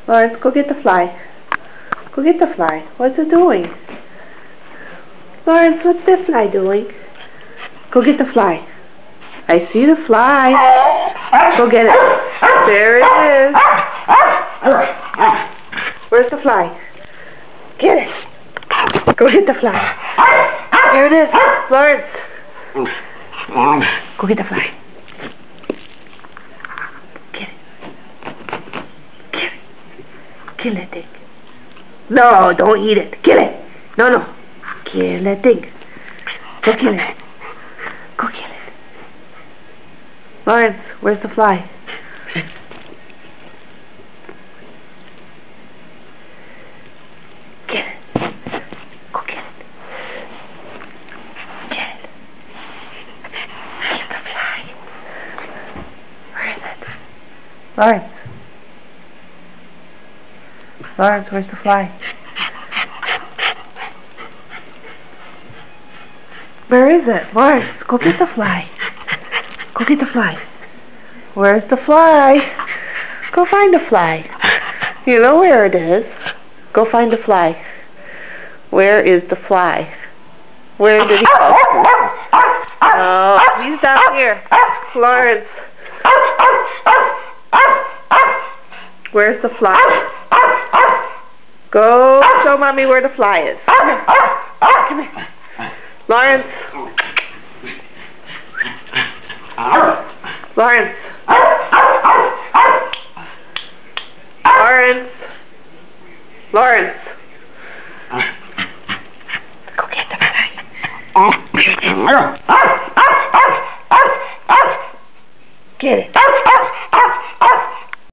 Lawrence, go get the fly. Go get the fly. What's it doing? Lawrence, what's this fly doing? Go get the fly. I see the fly. Go get it. There it is. Where's the fly? Get it. Go get the fly. There it is. Lawrence. Go get the fly. Get it. Get it. Kill that thing. No, don't eat it. Kill it. No. Kill that thing. Go kill it. Go kill it. Lawrence, where's the fly? Get it. Go get it. Get it. Get the fly. Where is it? Lawrence. Lawrence, where's the fly? Where is it? Lawrence, go get the fly. Go get the fly. Where's the fly? Go find the fly. You know where it is. Go find the fly. Where is the fly? Where did he go? Oh, he's down here. Lawrence. Where's the fly? Go show Mommy where the fly is. Come here. Come here. Lawrence. Lawrence. Lawrence. Lawrence. Go get the fly.